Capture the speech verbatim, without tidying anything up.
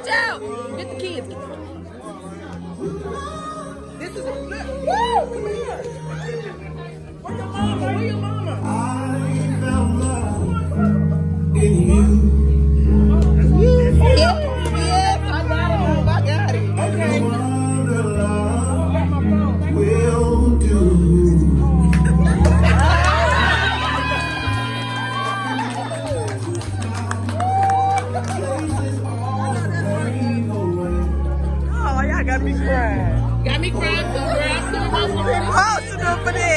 Watch out! Get the kids. Get the This is a flip. Woo! Come here. Where your mama? Where your mama? I found love in you. Yes, yes, I got it, Mom. I got it. Okay. Wonder love will do. Oh, y'all got me crying. Got me crying too, girl. I'm so emotional for this.